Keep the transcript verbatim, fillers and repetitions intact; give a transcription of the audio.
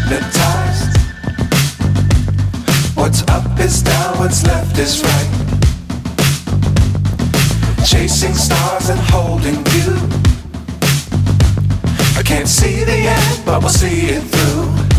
hypnotized. What's up is down, what's left is right. Chasing stars and holding you. I can't see the end, but we'll see it through.